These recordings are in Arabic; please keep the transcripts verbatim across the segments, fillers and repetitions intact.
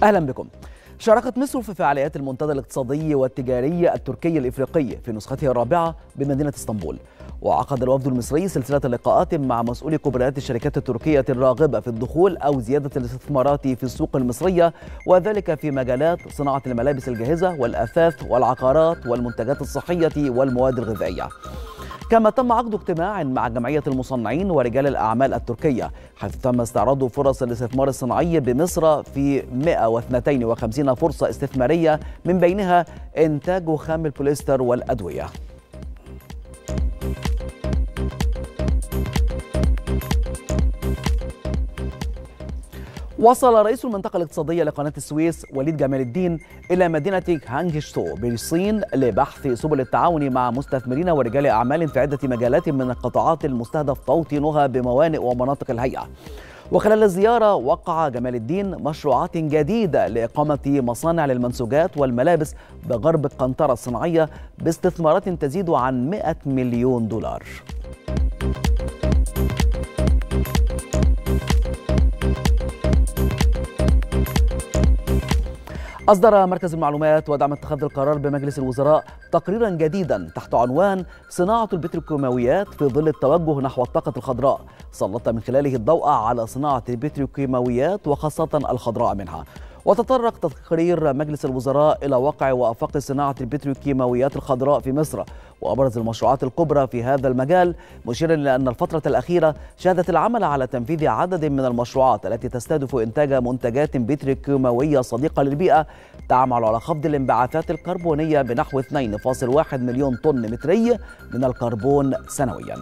أهلا بكم. شاركت مصر في فعاليات المنتدى الاقتصادي والتجاري التركي الإفريقي في نسخته الرابعة بمدينة اسطنبول، وعقد الوفد المصري سلسلة لقاءات مع مسؤولي كبريات الشركات التركية الراغبة في الدخول أو زيادة الاستثمارات في السوق المصرية، وذلك في مجالات صناعة الملابس الجاهزة والأثاث والعقارات والمنتجات الصحية والمواد الغذائية. كما تم عقد اجتماع مع جمعية المصنعين ورجال الأعمال التركية، حيث تم استعراض فرص الاستثمار الصناعي بمصر في مئة واثنين وخمسين فرصة استثمارية، من بينها إنتاج خام البوليستر والأدوية. وصل رئيس المنطقة الاقتصادية لقناة السويس وليد جمال الدين إلى مدينة هانجشتو بالصين لبحث سبل التعاون مع مستثمرين ورجال أعمال في عدة مجالات من القطاعات المستهدف توطينها بموانئ ومناطق الهيئة. وخلال الزيارة وقع جمال الدين مشروعات جديدة لإقامة مصانع للمنسوجات والملابس بغرب القنطرة الصناعية باستثمارات تزيد عن مئة مليون دولار. أصدر مركز المعلومات ودعم اتخاذ القرار بمجلس الوزراء تقريرا جديدا تحت عنوان صناعة البتروكيماويات في ظل التوجه نحو الطاقة الخضراء، سلط من خلاله الضوء على صناعة البتروكيماويات وخاصة الخضراء منها. وتطرق تقرير مجلس الوزراء إلى واقع وآفاق صناعة البتروكيماويات الخضراء في مصر وأبرز المشروعات الكبرى في هذا المجال، مشيرا إلى أن الفترة الأخيرة شهدت العمل على تنفيذ عدد من المشروعات التي تستهدف إنتاج منتجات بتروكيماوية صديقة للبيئة تعمل على خفض الانبعاثات الكربونية بنحو اثنين فاصلة واحد مليون طن متري من الكربون سنويا.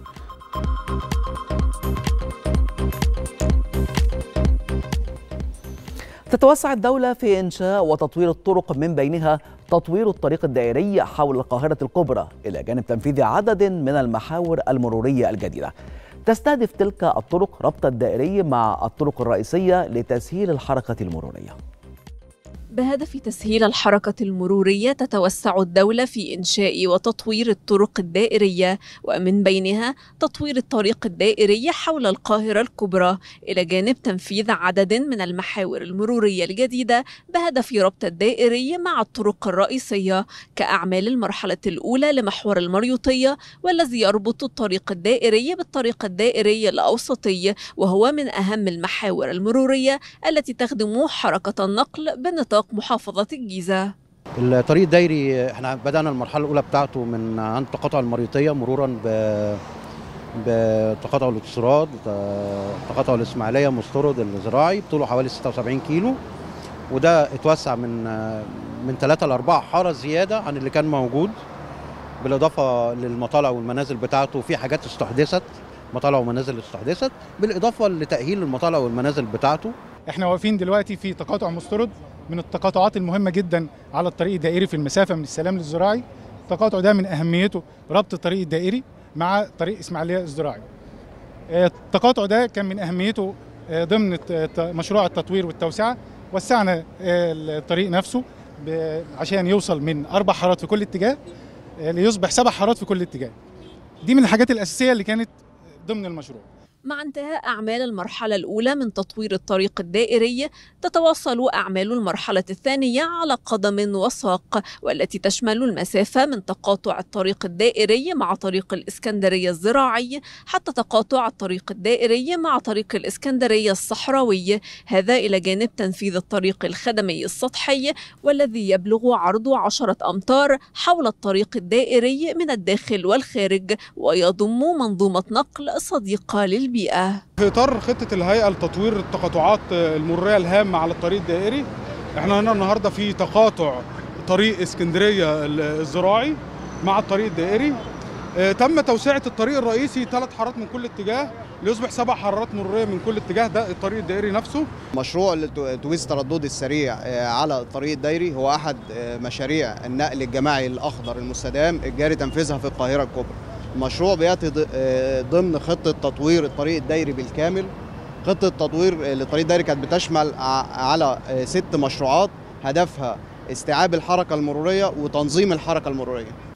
تتوسع الدولة في إنشاء وتطوير الطرق، من بينها تطوير الطريق الدائري حول القاهرة الكبرى، إلى جانب تنفيذ عدد من المحاور المرورية الجديدة. تستهدف تلك الطرق ربط الدائري مع الطرق الرئيسية لتسهيل الحركة المرورية. بهدف تسهيل الحركة المرورية تتوسع الدولة في إنشاء وتطوير الطرق الدائرية، ومن بينها تطوير الطريق الدائري حول القاهرة الكبرى، إلى جانب تنفيذ عدد من المحاور المرورية الجديدة بهدف ربط الدائري مع الطرق الرئيسية، كأعمال المرحلة الأولى لمحور المريوطية، والذي يربط الطريق الدائري بالطريق الدائري الأوسطي، وهو من أهم المحاور المرورية التي تخدم حركة النقل بنطاق محافظة الجيزة. الطريق الدائري احنا بدأنا المرحلة الأولى بتاعته من عند تقاطع المريوطية مرورا بتقاطع الاتصالات، تقاطع الإسماعيلية، مسترد الزراعي، طوله حوالي ستة وسبعين كيلو، وده اتوسع من من ثلاثة لأربعة حارة زيادة عن اللي كان موجود، بالإضافة للمطالع والمنازل بتاعته في حاجات استحدثت، مطالع ومنازل استحدثت، بالإضافة لتأهيل المطالع والمنازل بتاعته. احنا واقفين دلوقتي في تقاطع مسترد، من التقاطعات المهمة جدا على الطريق الدائري في المسافة من السلام للزراعي. التقاطع ده من أهميته ربط الطريق الدائري مع طريق إسماعيلية الزراعي. التقاطع ده كان من أهميته ضمن مشروع التطوير والتوسعة. وسعنا الطريق نفسه عشان يوصل من أربع حارات في كل اتجاه ليصبح سبع حارات في كل اتجاه. دي من الحاجات الأساسية اللي كانت ضمن المشروع. مع انتهاء أعمال المرحلة الأولى من تطوير الطريق الدائري، تتواصل أعمال المرحلة الثانية على قدم وساق، والتي تشمل المسافة من تقاطع الطريق الدائري مع طريق الإسكندرية الزراعي حتى تقاطع الطريق الدائري مع طريق الإسكندرية الصحراوي، هذا إلى جانب تنفيذ الطريق الخدمي السطحي والذي يبلغ عرضه عشرة أمتار حول الطريق الدائري من الداخل والخارج، ويضم منظومة نقل صديقة للبيئة. في إطار خطة الهيئة لتطوير التقاطعات المرورية الهامة على الطريق الدائري، احنا هنا النهارده في تقاطع طريق اسكندرية الزراعي مع الطريق الدائري. اه تم توسعة الطريق الرئيسي ثلاث حارات من كل اتجاه ليصبح سبع حارات مرورية من كل اتجاه، ده الطريق الدائري نفسه. مشروع الاتوبيس الترددي السريع على الطريق الدائري هو أحد مشاريع النقل الجماعي الأخضر المستدام الجاري تنفيذها في القاهرة الكبرى. المشروع بيأتي ضمن خطة تطوير الطريق الدائري بالكامل. خطة تطوير للطريق الدائري كانت بتشمل على ست مشروعات هدفها استيعاب الحركة المرورية وتنظيم الحركة المرورية.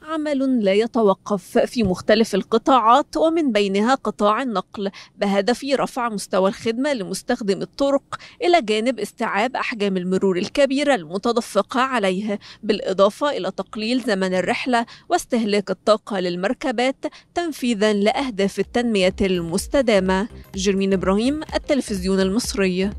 عمل لا يتوقف في مختلف القطاعات ومن بينها قطاع النقل بهدف رفع مستوى الخدمة لمستخدم الطرق إلى جانب استيعاب أحجام المرور الكبيرة المتدفقة عليه، بالإضافة إلى تقليل زمن الرحلة واستهلاك الطاقة للمركبات تنفيذا لأهداف التنمية المستدامة. جرمين إبراهيم، التلفزيون المصري.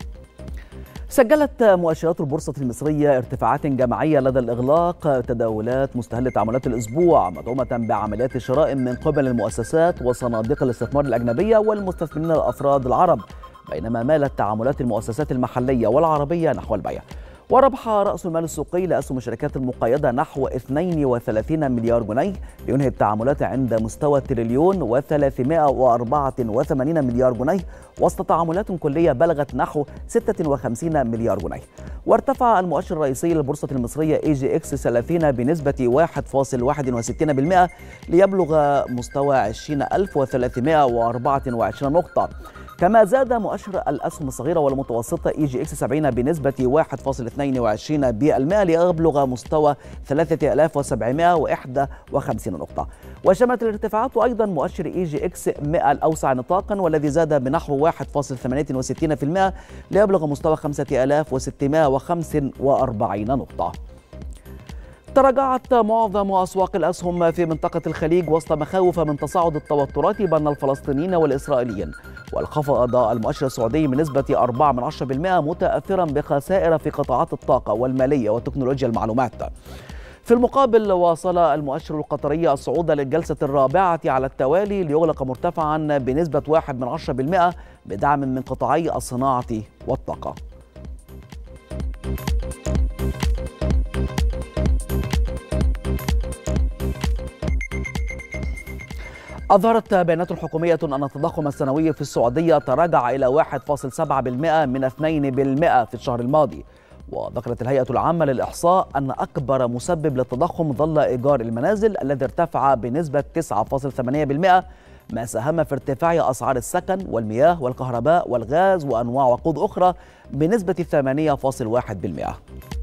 سجلت مؤشرات البورصة المصرية ارتفاعات جماعية لدى الإغلاق تداولات مستهل تعاملات الأسبوع مدعومة بعمليات شراء من قبل المؤسسات وصناديق الاستثمار الأجنبية والمستثمرين الأفراد العرب، بينما مالت تعاملات المؤسسات المحلية والعربية نحو البيع. وربح رأس المال السوقي لأسهم الشركات المقيدة نحو اثنين وثلاثين مليار جنيه، لينهي التعاملات عند مستوى تريليون وثلاثمائة وأربعة وثمانين مليار جنيه، وسط تعاملات كلية بلغت نحو ستة وخمسين مليار جنيه. وارتفع المؤشر الرئيسي للبورصة المصرية اي جي اكس ثلاثين بنسبة واحد فاصل واحد وستين بالمئة ليبلغ مستوى عشرين ألف وثلاثمائة وأربعة وعشرين نقطة. كما زاد مؤشر الأسهم الصغيرة والمتوسطة اي جي اكس سبعين بنسبة واحد فاصل اثنين وعشرين بالمئة ليبلغ مستوى ثلاثة آلاف وسبعمائة وواحد وخمسين نقطة. وشملت الارتفاعات أيضا مؤشر اي جي اكس مئة الأوسع نطاقا والذي زاد بنحو واحد فاصل ثمانية وستين بالمئة ليبلغ مستوى خمسة آلاف وستمائة وخمسة وأربعين نقطة. تراجعت معظم أسواق الأسهم في منطقة الخليج وسط مخاوف من تصاعد التوترات بين الفلسطينيين والإسرائيليين، وانخفض المؤشر السعودي بنسبة أربعة من عشرة بالمئة متأثرا بخسائر في قطاعات الطاقة والمالية وتكنولوجيا المعلومات. في المقابل واصل المؤشر القطري الصعود للجلسة الرابعة على التوالي ليغلق مرتفعا بنسبة واحد من عشرة بالمئة بدعم من قطاعي الصناعة والطاقة. أظهرت بيانات حكومية أن التضخم السنوي في السعودية تراجع إلى واحد فاصل سبعة بالمئة من اثنين بالمئة في الشهر الماضي. وذكرت الهيئة العامة للإحصاء أن أكبر مسبب للتضخم ظل إيجار المنازل الذي ارتفع بنسبة تسعة فاصل ثمانية بالمئة، ما ساهم في ارتفاع أسعار السكن والمياه والكهرباء والغاز وأنواع وقود أخرى بنسبة ثمانية فاصل واحد بالمئة.